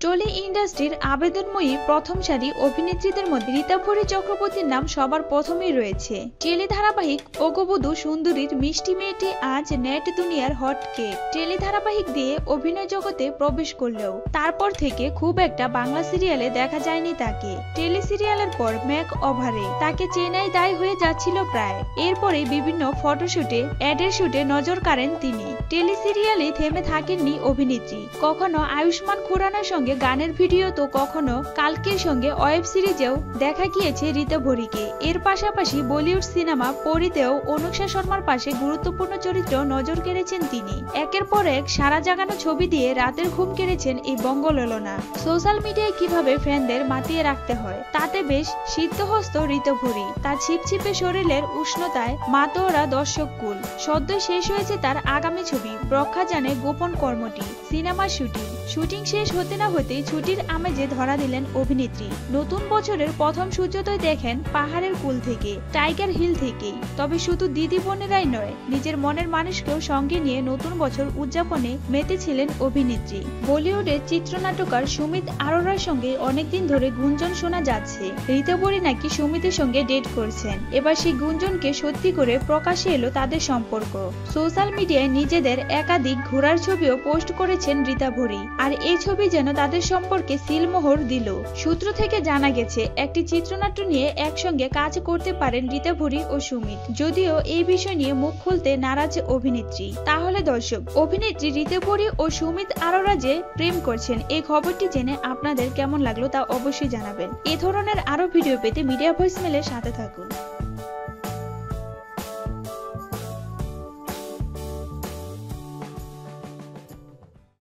Trolley ইন্ডাস্ট্রির আবেদনময়ী প্রথম সারি অভিনেত্রীদের মধ্যে রীতাভরি চক্রবর্তীর নাম সবার প্রথমেই রয়েছে। টেলি ধারাবাহিক অগবধূ সুন্দরীর মিষ্টি মেয়েটি আজ নেট দুনিয়ার হট কেক। টেলি ধারাবাহিক দিয়ে অভিনয় জগতে প্রবেশ করলেও তারপর থেকে খুব একটা বাংলা সিরিয়ালে দেখা যায়নি তাকে। টেলি সিরিয়ালের পর মেক ওভারে তাকে চেনাই দায় হয়ে যাচ্ছিল প্রায়। এরপরে বিভিন্ন ফটোশুটে অ্যাডের শুটে নজর কাড়েন তিনি। টেলি সিরিয়ালে থেমে থাকেননি অভিনেত্রী, কখনো আয়ুষ্মান খুরানার সঙ্গে গানের ভিডিও তো কখনো কালকের সঙ্গে ওয়েব সিরিজেও দেখা গিয়েছে রীতাভরিকে। এর পাশাপাশি বলিউড সিনেমা পরীতেও অনুষ্কা শর্মার পাশে গুরুত্বপূর্ণ চরিত্র নজর কেড়েছেন তিনি। একের পর এক সারা জাগানো ছবি দিয়ে রাতের ঘুম কেড়েছেন এই বঙ্গললনা। সোশ্যাল মিডিয়ায় কিভাবে ফ্যানদের মাতিয়ে রাখতে হয় তাতে বেশ সিদ্ধহস্ত রীতাভরি। তার ছিপছিপে শরীরের উষ্ণতায় মাতোয়ারা দর্শক কুল। সদ্যই শেষ হয়েছে তার আগামী ছবি ব্রক্ষা জানে গোপন কর্মটি সিনেমার শুটিং শেষ হতে না হতেই ছুটির আমেজে ধরা দিলেন অভিনেত্রী। নতুন বছরের প্রথম সূর্যোদয় দেখেন পাহাড়ের কুল থেকে, টাইগার হিল থেকেই। তবে শুধু দিদি বোনেরাই নয়, নিজের মনের মানুষকেও সঙ্গে নিয়ে নতুন বছর উদযাপনে মেতেছিলেন অভিনেত্রী। বলিউডের চিত্রনাট্যকার সুমিত আরোরার সঙ্গে অনেকদিন ধরে গুঞ্জন শোনা যাচ্ছে রীতাভরি নাকি সুমিতের সঙ্গে ডেট করছেন। এবার সেই গুঞ্জনকে সত্যি করে প্রকাশ্যে এলো তাদের সম্পর্ক। সোশ্যাল মিডিয়ায় নিজেদের একাধিক ঘোরার ছবিও পোস্ট করেছেন রীতাভরি। আর এই ছবি যেন তাদের সম্পর্কে সিলমোহর দিল। সূত্র থেকে জানা গেছে একটি চিত্রনাট্য নিয়ে একসঙ্গে কাজ করতে পারেন রীতাভরি ও সুমিত। যদিও এই বিষয় নিয়ে মুখ খুলতে নারাজ অভিনেত্রী। তাহলে দর্শক, অভিনেত্রী রীতাভরি ও সুমিত আরোরা যে প্রেম করছেন এই খবরটি জেনে আপনাদের কেমন লাগলো তা অবশ্যই জানাবেন। এ ধরনের আরো ভিডিও পেতে মিডিয়া ভয়েসমেলের সাথে থাকুন।